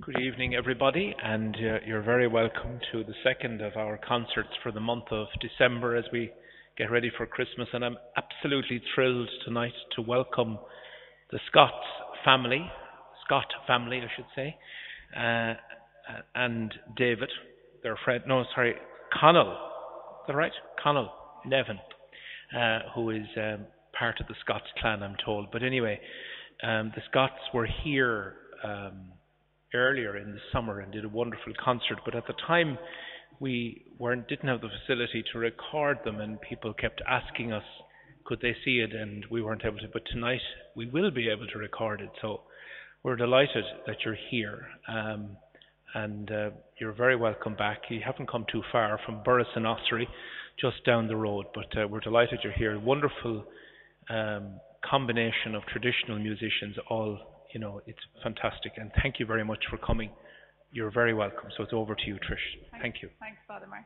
Good evening, everybody, and you're very welcome to the second of our concerts for the month of December as we get ready for Christmas. And I'm absolutely thrilled tonight to welcome the Scott family, I should say, uh, and David, their friend. No, sorry, Connell. Is that right? Connell Nevin, who is part of the Scots clan, I'm told. But anyway, the Scots were here. Earlier in the summer and did a wonderful concert, but at the time we didn't have the facility to record them, and people kept asking us could they see it, and we weren't able to. But tonight we will be able to record it, so we're delighted that you're here, and you're very welcome back. You haven't come too far from Burris and Ossory, just down the road, but we're delighted you're here. Wonderful combination of traditional musicians, all. It's fantastic, and thank you very much for coming. You're very welcome. So it's over to you, Trish. Thank you. Thanks, Father Martin.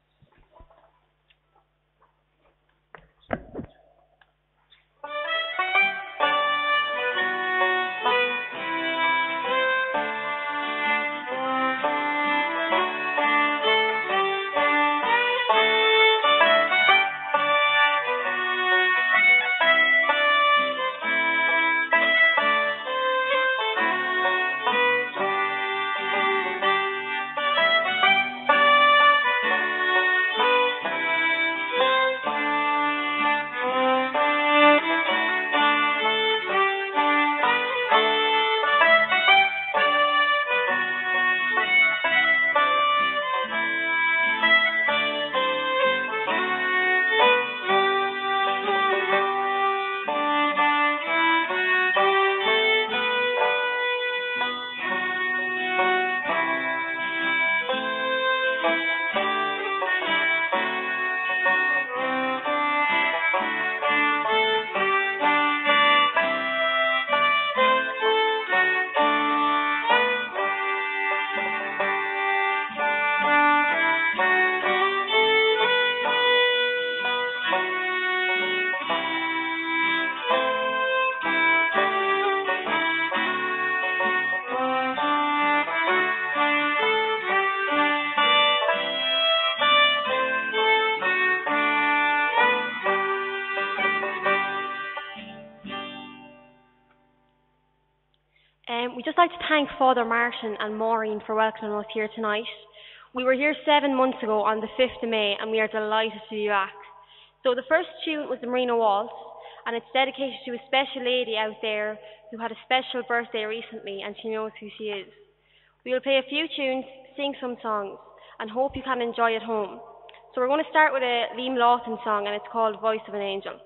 We'd just like to thank Father Martin and Maureen for welcoming us here tonight. We were here 7 months ago on the 5th of May, and we are delighted to be back. So the first tune was the Marina Waltz, and it's dedicated to a special lady out there who had a special birthday recently, and she knows who she is. We will play a few tunes, sing some songs, and hope you can enjoy at home. So we're going to start with a Liam Lawson song, and it's called Voice of an Angel.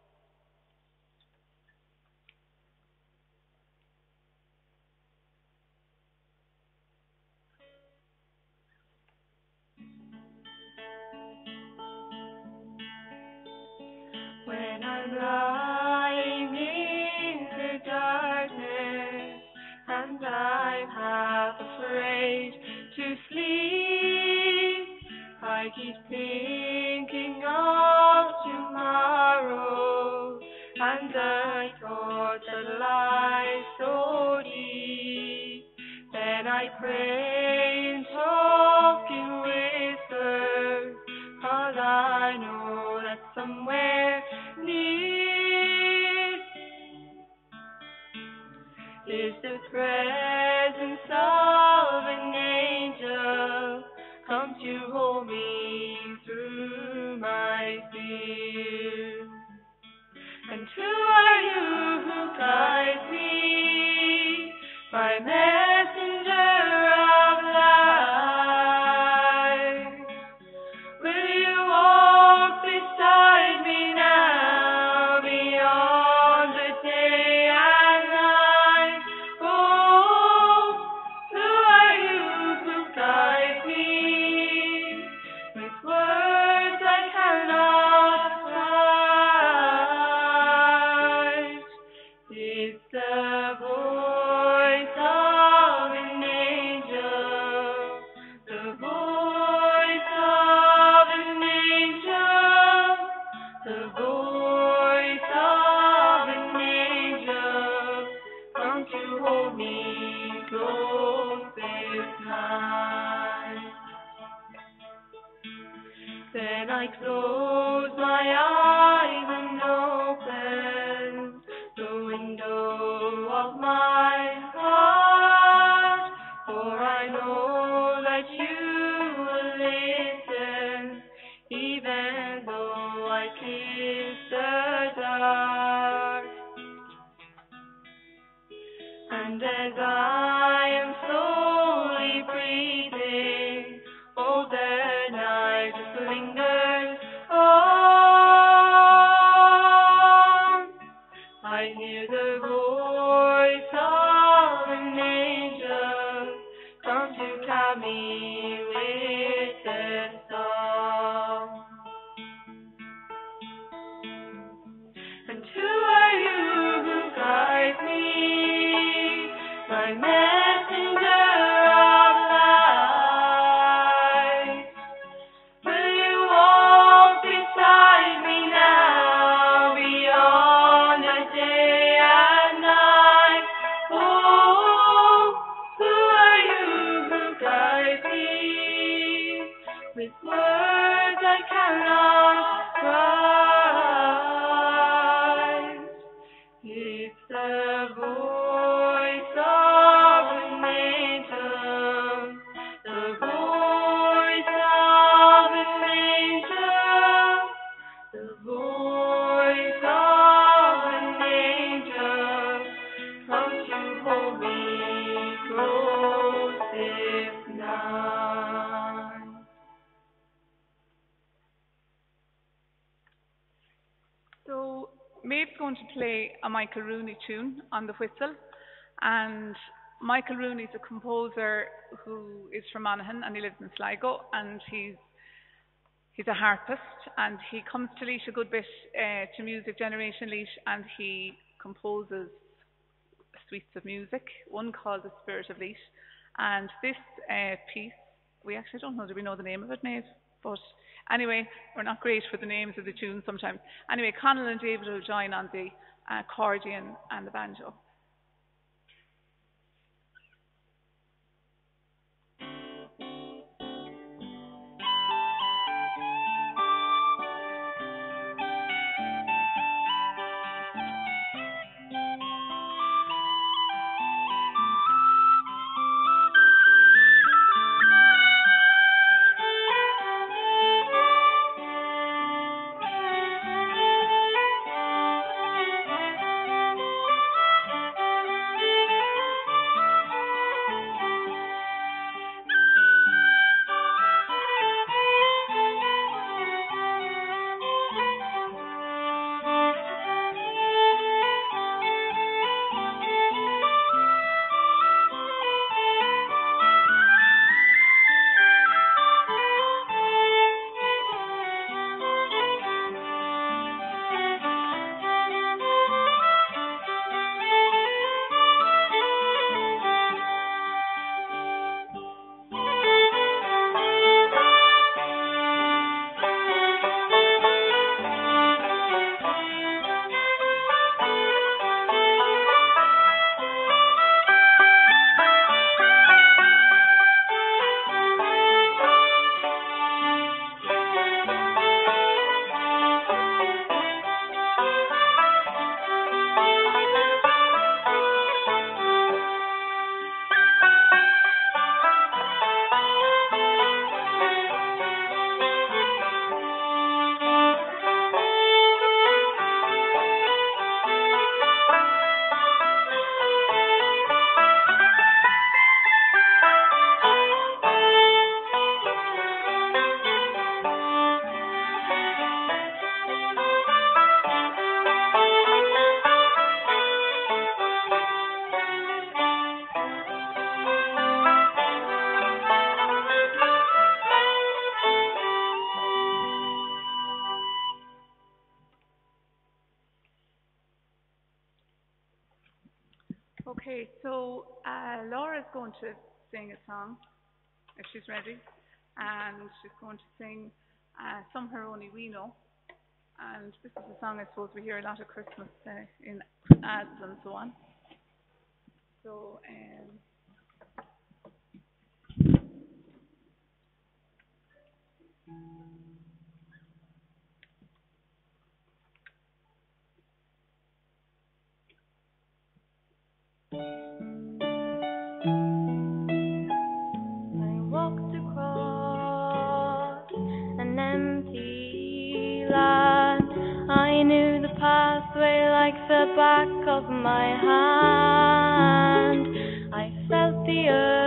When I'm lying in the darkness and I'm half afraid to sleep, I keep thinking of tomorrow and the thoughts that lie so deep. Then I pray and talk in whispers, 'cause I know that somewhere near is the presence of an angel come to hold me through my fear. And who are you who guides me, my messenger of light? Will you walk beside me now, beyond the day and night? Oh, who are you who guides me with words I cannot write? This Then I close my eyes and open the window of my heart, for I know that you will listen, even though I kiss the dark. And as I am slowly breathing, oh, the night just lingers on. I hear the voice of an angel come to calm me with a song. And who are you who guides me, my messenger of light? Will you walk beside me now, beyond the day and night? Oh, who are you who guides me with words I cannot write? It's the voice of an angel, the voice of an angel, the voice of an angel, come to hold me close this night. So Maeve's going to play a Michael Rooney tune on the whistle, and Michael Rooney's a composer who is from Monaghan and he lives in Sligo, and he's a harpist, and he comes to Laois a good bit to Music Generation Laois, and he composes suites of music, one called The Spirit of Laois, and this piece, we actually don't know, do we know the name of it, Maeve? But anyway, we're not great for the names of the tunes sometimes. Anyway, Conal and David will join on the accordion and the banjo. Okay, so Laura's going to sing a song, if she's ready, and she's going to sing Somewhere Only We Know. And this is a song I suppose we hear a lot at Christmas in ads and so on. So, I walked across an empty land. I knew the pathway like the back of my hand. I felt the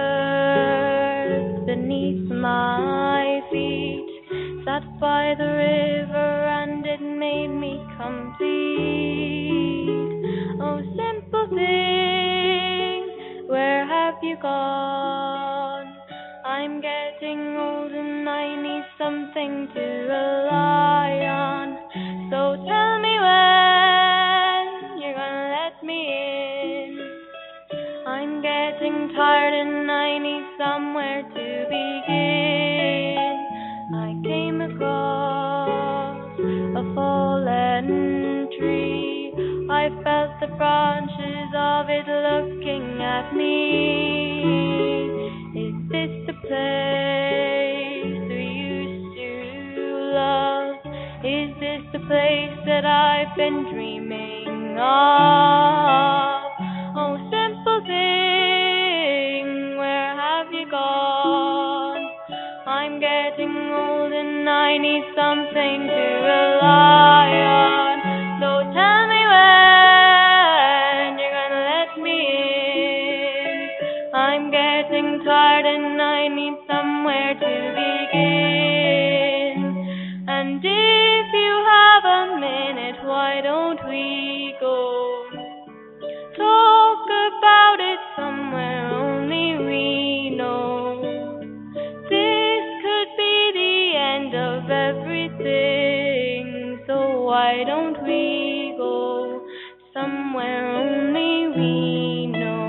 earth beneath my feet. Sat by the river and it made me complete. Oh, simple thing, where have you gone? I'm getting old and I need something to rely on. So tell me when you're gonna let me in. I'm getting tired and I need somewhere to begin. I came across a fallen tree. I felt the branches of it looking at me. Is this the place we used to love? Is this the place that I've been dreaming of? Oh, simple thing, where have you gone? I'm getting old and I need something to rely on. So tell me when you're gonna let me in. I'm getting tired and I need somewhere to begin. And if you have a minute, why don't we go talk about it somewhere only we know? This could be the end of everything, so why don't we go somewhere only we know?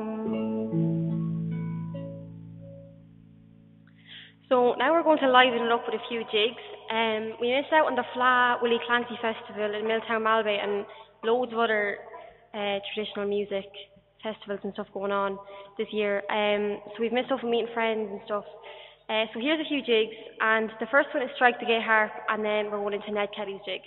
So now we're going to liven it up with a few jigs. We missed out on the Fla Willie Clancy Festival in Milltown Malbay and loads of other traditional music festivals and stuff going on this year. So we've missed out on meeting friends and stuff. So here's a few jigs, and the first one is Strike the Gay Harp, and then we're going into Ned Kelly's jig.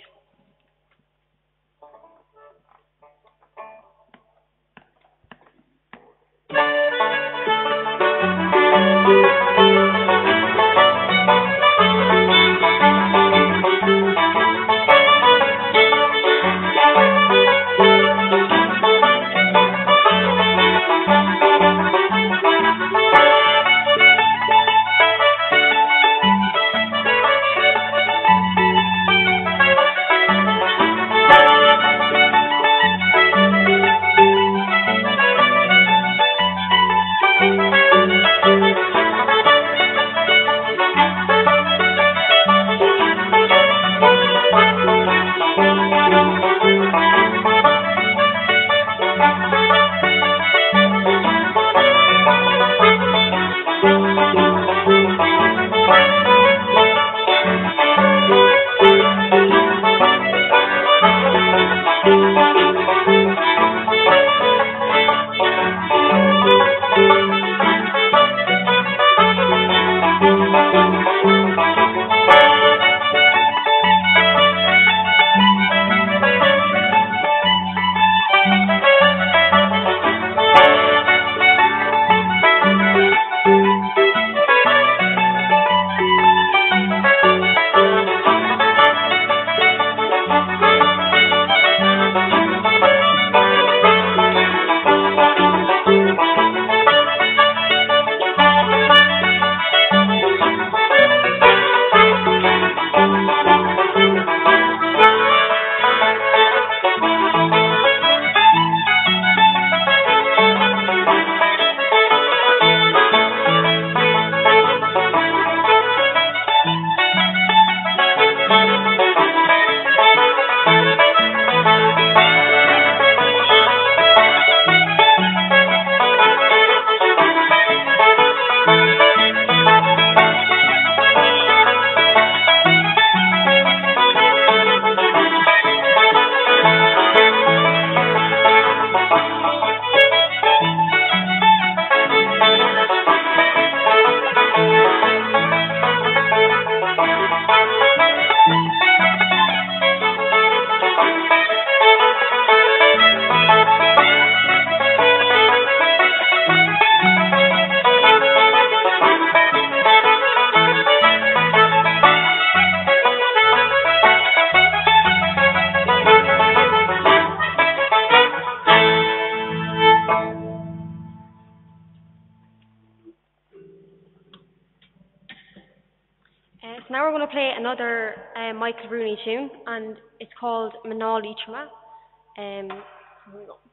we're going to play another Michael Rooney tune, and it's called Manali Trama. Here we go.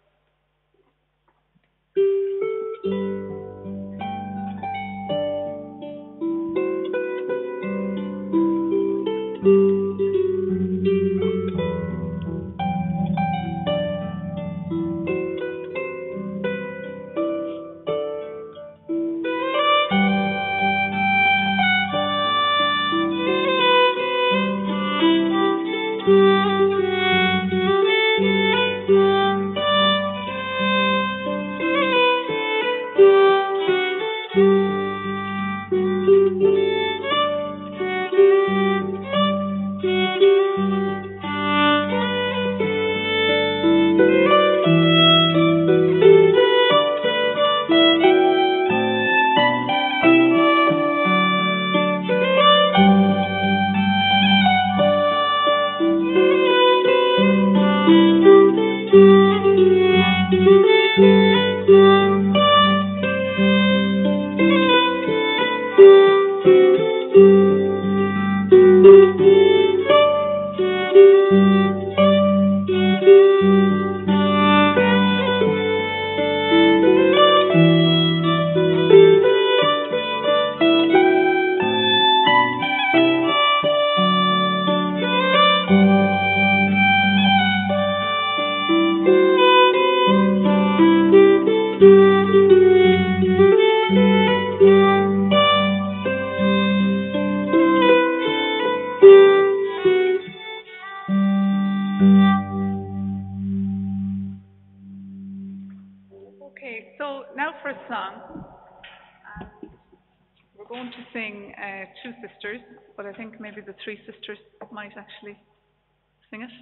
Okay, so now for a song. We're going to sing Two Sisters, but I think maybe the Three Sisters might actually sing it.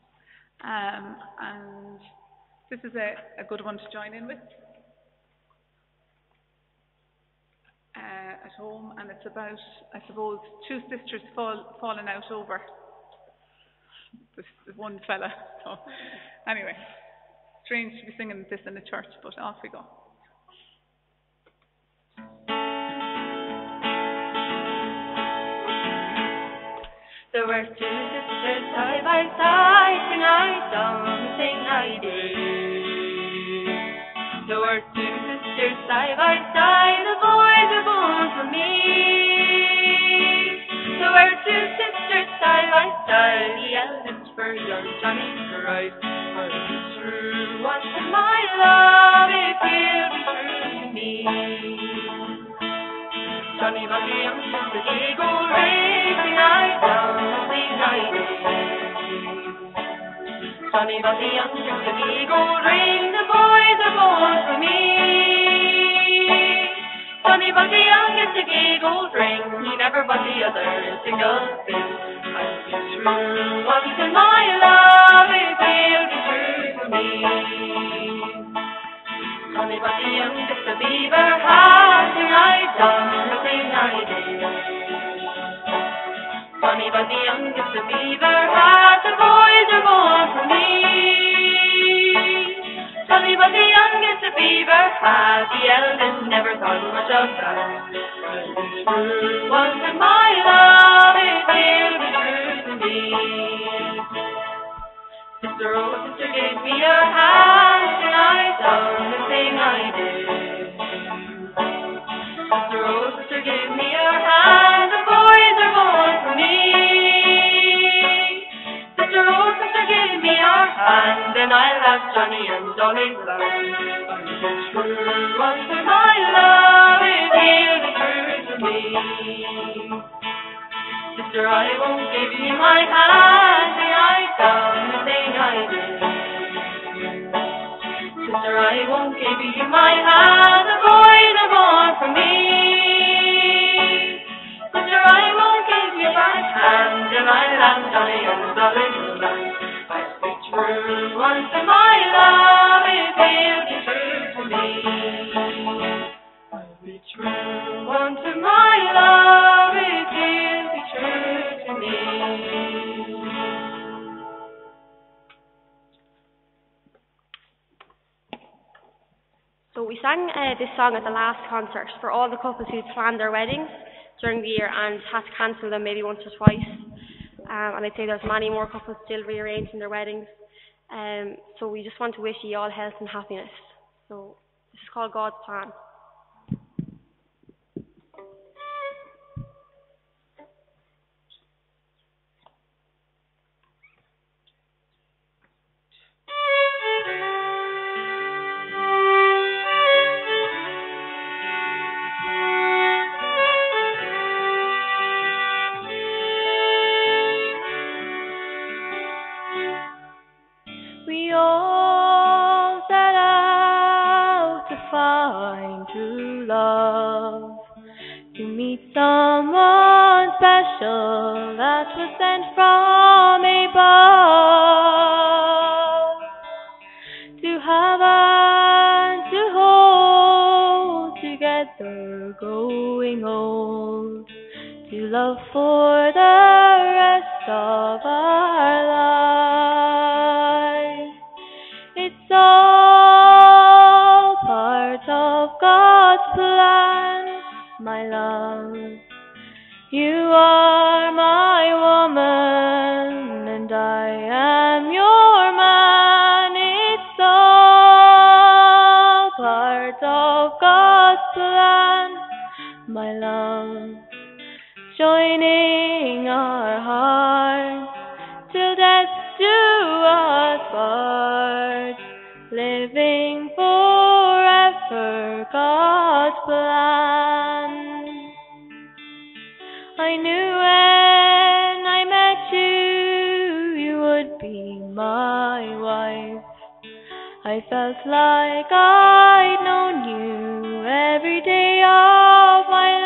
And this is a good one to join in with at home, and it's about, I suppose, two sisters falling out over this one fella. So anyway, strange to be singing this in a church, but off we go. There were two sisters side by side when I something I did. There were two sisters side by side, the boys were born for me. There were two sisters side by side, the eldest for young Johnny Christ. For if it's true, once in my love, it will be true to me. Johnny was the youngest, the eagle racing I done nothing I did. Johnny was the youngest, the eagle ring, the boys are born for me. Johnny was the youngest, the eagle ring, he never was the other single thing. I'll be true once in my love, it will be true to me. Johnny was the youngest, the beaver hat, and I done nothing I did. Johnny was the youngest, the beaver hat, the boys are born for me. Johnny was the youngest, the beaver hat, the eldest never thought much of that. Well, it's true once in my love, it will be true to me. Sister, oh, sister gave me her hand, and I done the thing I did. Sister, oh, sister gave me her hand, the boys are born for me. Sister, oh, sister gave me her hand, and I'll have Johnny and Dolly's land. But if it's true once in my love, it will be true to me. Sister, I won't give you my hand, and I've done the thing I did. Sister, I won't give you my hand, the boys are born for me. Sister, I won't give you my hand, and I'll have Johnny and Dolly's land. I'll be true once in my love, it will be true to me. I'll be true once in my love, it will be true to me. So we sang this song at the last concert for all the couples who'd planned their weddings. during the year and had to cancel them maybe once or twice. And I'd say there's many more couples still rearranging their weddings. So we just want to wish you all health and happiness. So this is called God's Plan. We all set out to find true love, to meet someone special that was sent from above, to have and to hold together growing old, to love for the rest of our lives. It's all part of God's plan, my love. You are my woman and I am your man. It's all part of God's plan, my love. Joining our hearts till death do us part, living forever God's plan. I knew when I met you, you would be my wife. I felt like I'd known you every day of my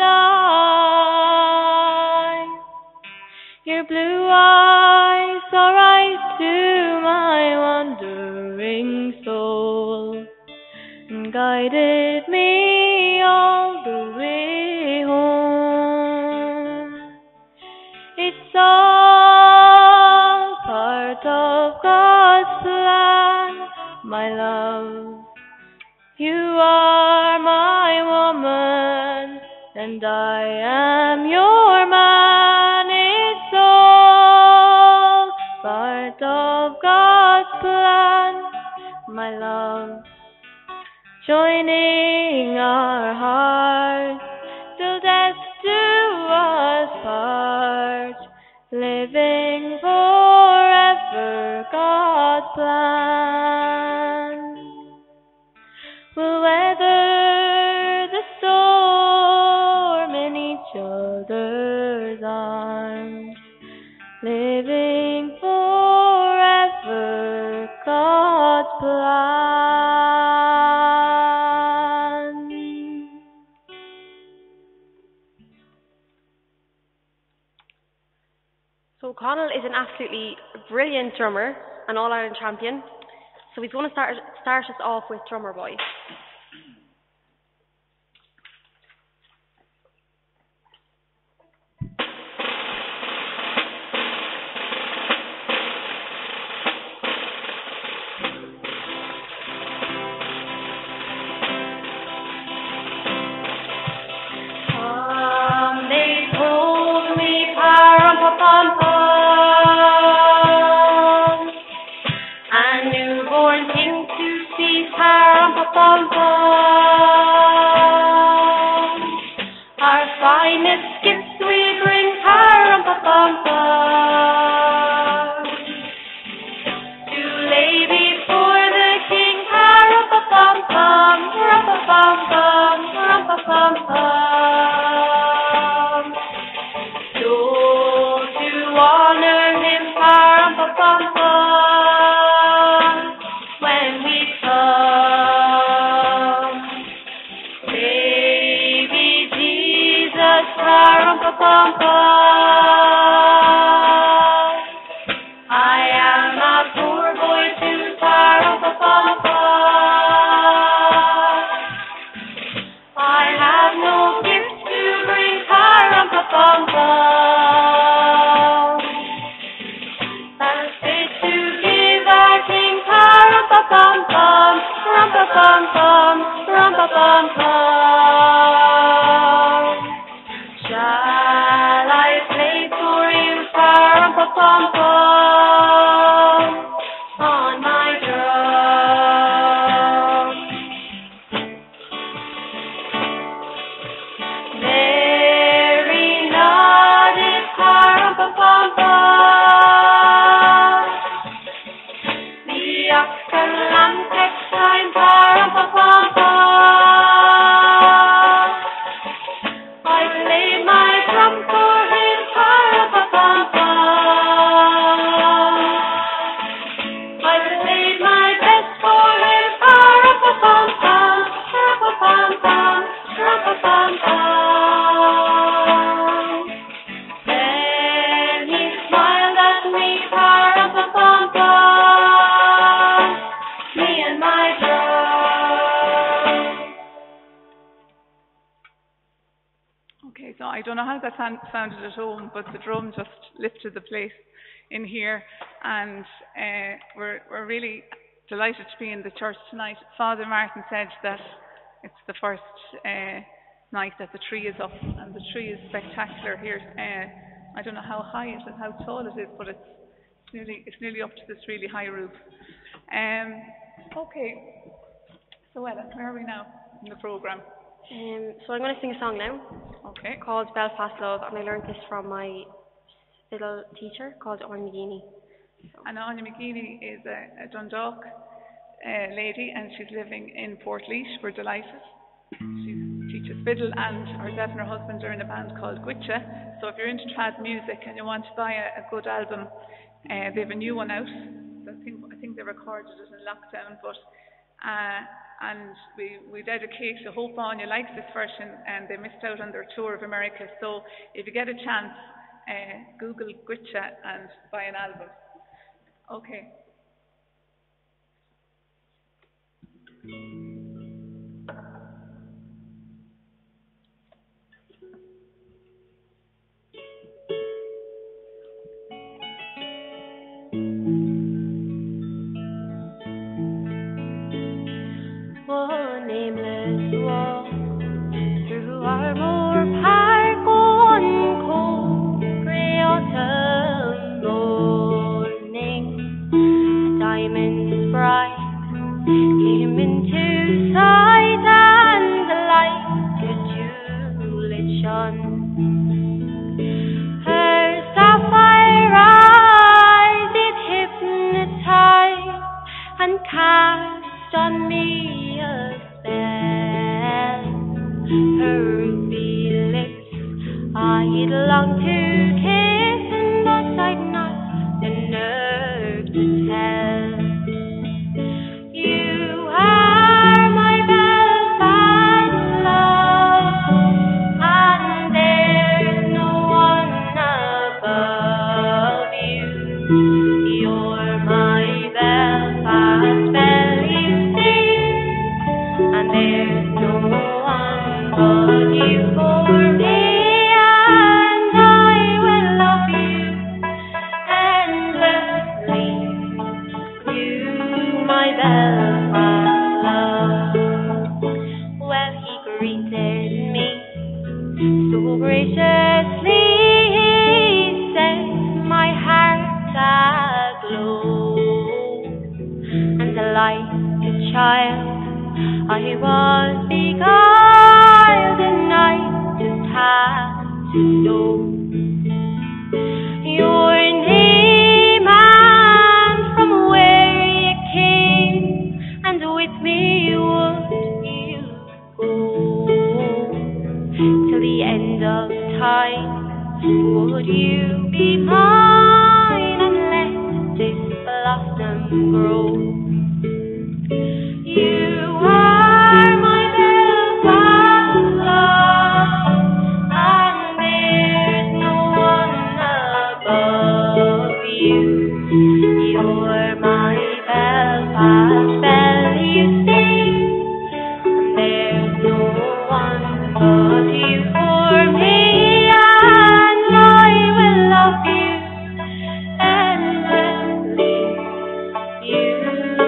life. Your blue eyes saw right to my wandering soul and guided me all the way home. It's all part of God's plan, my love. You are my woman and I am your man. It's all part of God's plan, my love. Joining our hearts till death do us part, living forever God's plan. We'll weather the storm in each other's arms, living forever God's plan. So Connell is an absolutely brilliant drummer, an All-Ireland champion. So he's going to start us off with Drummer Boy. They told me, pa-rum-pa-pum-pum, a newborn king to see, pa-rum-pa-pum-pum. Our finest gifts we bring, pa-rum-pa-pum-pum, to lay before the king, pa-rum-pa-pum-pum, rum-pa-pum-pum, rum-pa-pum-pum. When we come, baby Jesus, pa-rum-pa-pum-pum. I am a poor boy too, pa-rum-pa-pum-pum. I have no gifts to bring, pa-rum-pa-pum-pum. Rum-pa-pum-pum, rum-pa-pum-pum, rum-pa-pum-pum. pom pom on my drum. Mary nodded, pa-rum-pa-pom pom. The ox and lamb take time, pa-rum-pa-pom pom. I played my drum for him, pa-rum-pa-pom pom. I played my best for him, pa-rum-pa-pom pom, pa-rum-pa-pom pom, pa-rum-pa-pom pom. Then he smiled at me, pa-rum-pa-pom pom, me and my drum. Okay, so I don't know how that sounded at home, but the drum just lifted the place in here, and we're really delighted to be in the church tonight. Father Martin said that it's the first night that the tree is up, and the tree is spectacular here. I don't know how high it is, how tall it is, but it's nearly up to this really high roof. Okay, so Ella, where are we now in the programme? So I'm going to sing a song now Okay. called Belfast Love, and I learned this from my little teacher called Anya McGeaney. And Anya McGeaney is a Dundalk lady, and she's living in Portlaoise. We're delighted. She teaches fiddle, and herself and her husband are in a band called Gwitcha. So if you're into trad music and you want to buy a good album, they have a new one out. I think they recorded it in lockdown, but and we dedicate to hope Anya likes this version, and they missed out on their tour of America. So if you get a chance, Google Gwitcha and buy an album. Okay. One nameless walk through Armour Park one cold grey autumn morning. A diamond's bright came into sight, and the light could Juliet shone. Her sapphire eyes it hypnotized and cast on me a spell. Her ruby lips I'd long to kiss, but I'd not the nerve to tell. You are my Belfast love, and there's no one above you. You're my Belfast belle, you sing, and there's no one but you for me, and I will love you endlessly. You, my Belfast love. Well, he greeted me so graciously, he set my heart aglow, and like a child I was beguiled, and I just had to know your name and from where you came, and with me would you go till the end of time? Would you be mine and let this blossom grow? You are my Belfast love, and there's no one above you. You're my Belfast belle, you sing, and there's no one but you for me, and I will love you endlessly. You,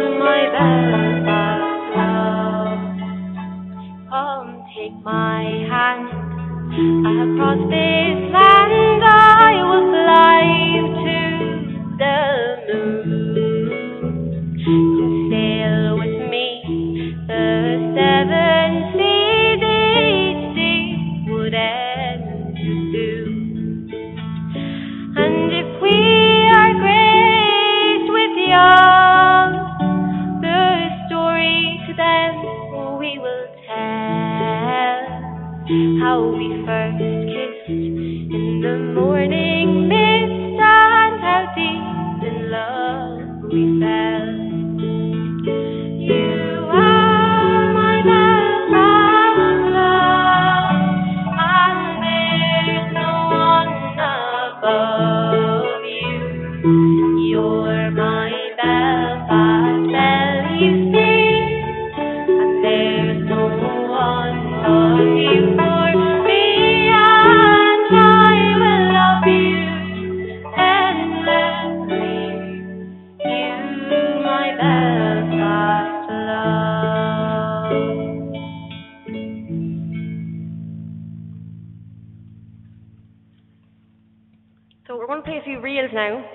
reels now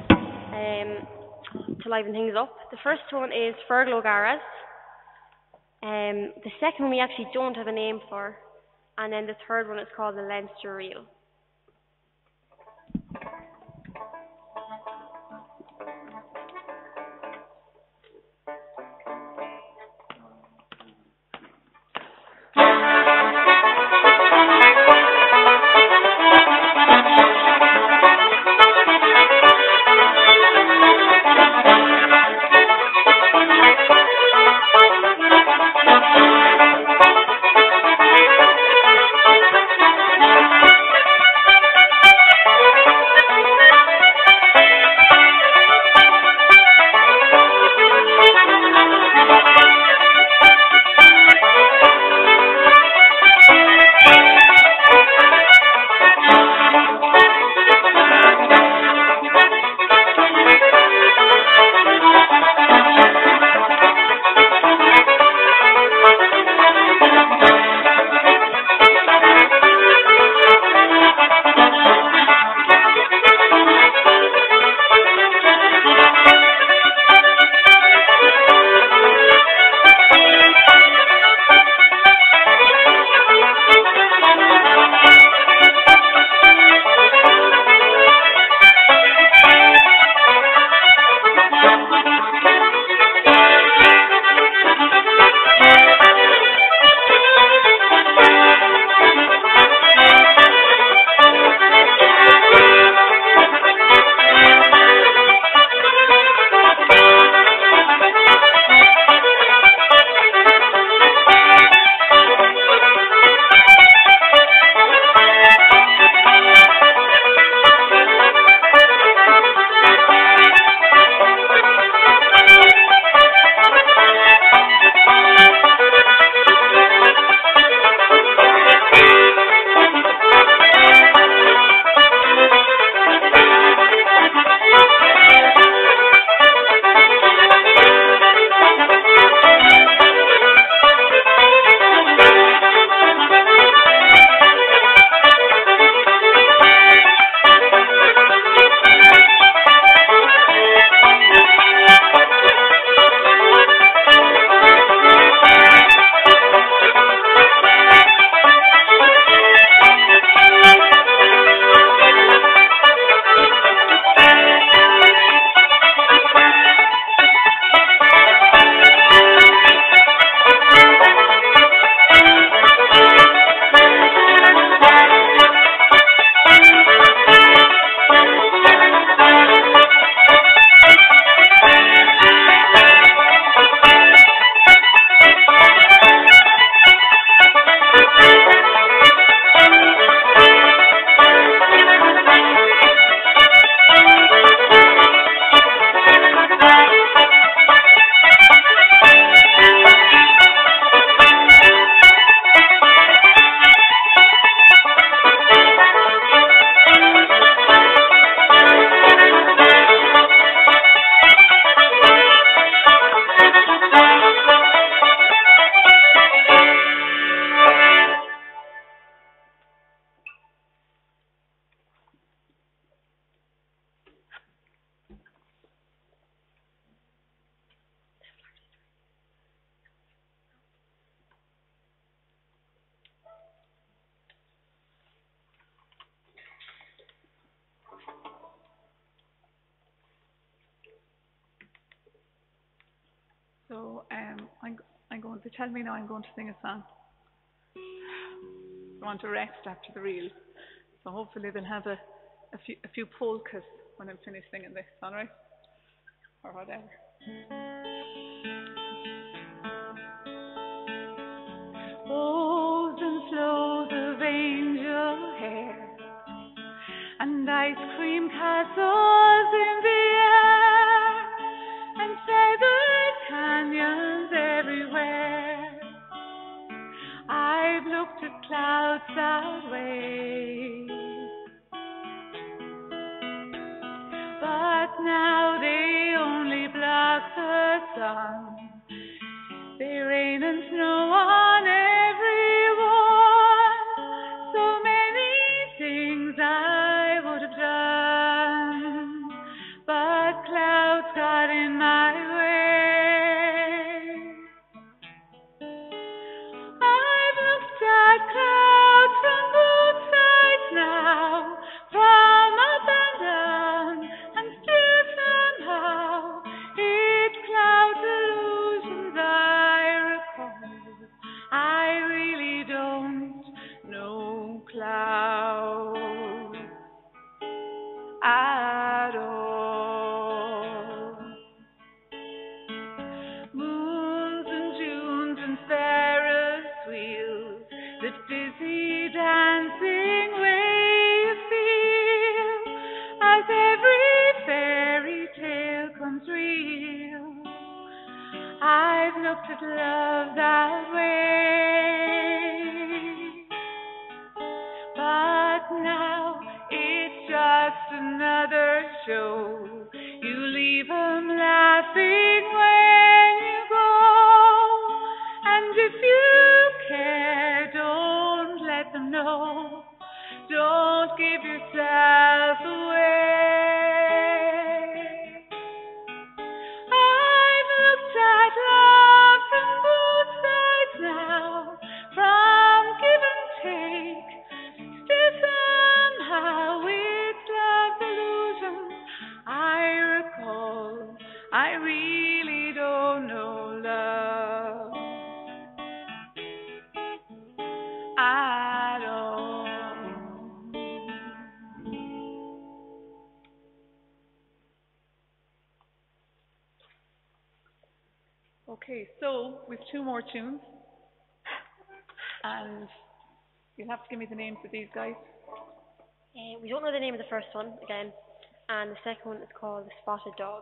to liven things up. The first one is Fergal O'Gara's. The second one we actually don't have a name for. And then the third one is called the Leinster Reel. So I'm going to tell me now I'm going to sing a song. I want to rest after the reel. So hopefully they'll have a few polkas when I'm finished singing this, alright? Or whatever. Bows and flows of angel hair and ice cream castles in the air and feathered canyons everywhere. I've looked at clouds that way, but now they only block the sun. They rain and snow on everyone. So many things I would have done. clouds got in my way. I've looked at clouds from both sides now, from up and down, and still somehow it's clouds illusions I recall. I really don't know clouds at all. Moons and Junes and Ferris wheels, the dizzy dancing way you feel as every fairy tale comes real. I've looked at love that way, but now it's just another show. You leave 'em laughing when you go, and if you care, don't let them know. Don't give yourself away. I've looked at love from both sides now, from give and take. Still somehow it's love's illusions I recall. I really don't know love at all. Okay, so with two more tunes, and you'll have to give me the names of these guys. We don't know the name of the first one again, and the second one is called The Spotted Dog.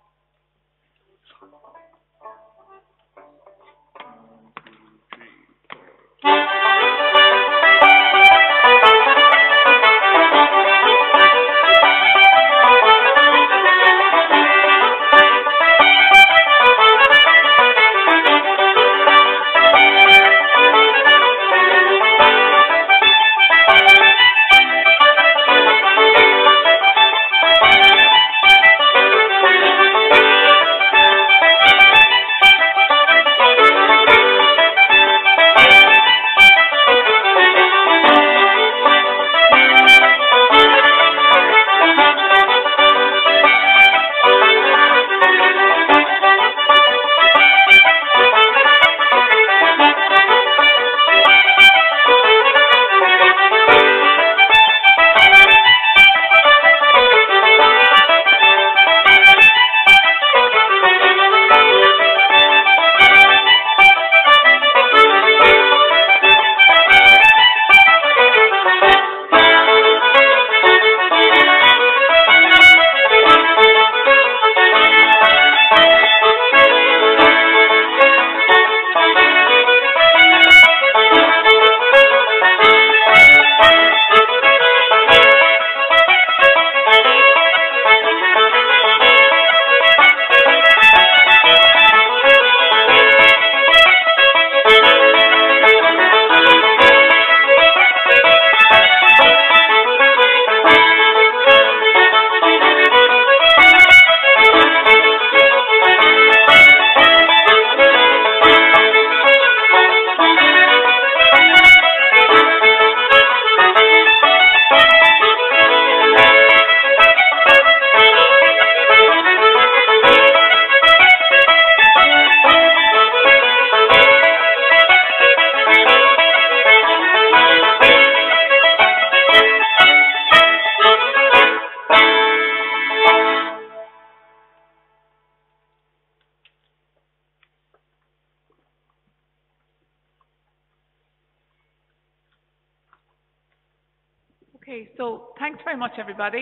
Okay, so thanks very much, everybody.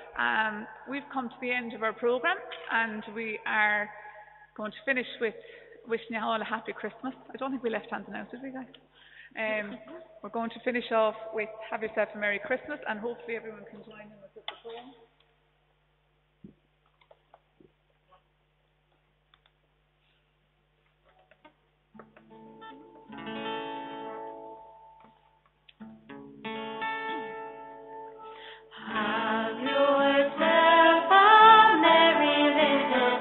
We've come to the end of our programme, and we are going to finish with wishing you all a happy Christmas. I don't think we left handing out, did we, guys? We're going to finish off with have yourself a Merry Christmas, and hopefully everyone can join in with us at home. Have yourself a merry little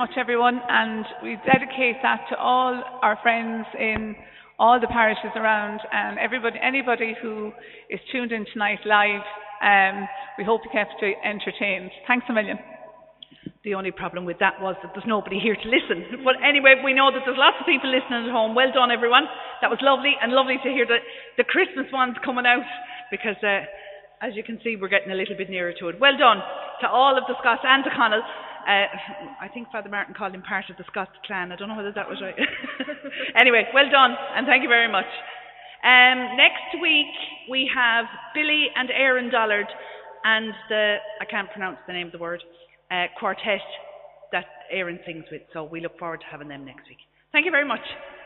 much, everyone, and we dedicate that to all our friends in all the parishes around and anybody who is tuned in tonight live. We hope you kept entertained. Thanks a million. The only problem with that was that there's nobody here to listen. But anyway, we know that there's lots of people listening at home. Well done, everyone. That was lovely, and lovely to hear the Christmas ones coming out, because as you can see, we're getting a little bit nearer to it. Well done to all of the Scots and to Connell. I think Father Martin called him part of the Scots clan. I don't know whether that was right. Anyway, well done, and thank you very much. Next week, we have Billy and Aaron Dollard and I can't pronounce the name of the word, quartet that Aaron sings with. So we look forward to having them next week. Thank you very much.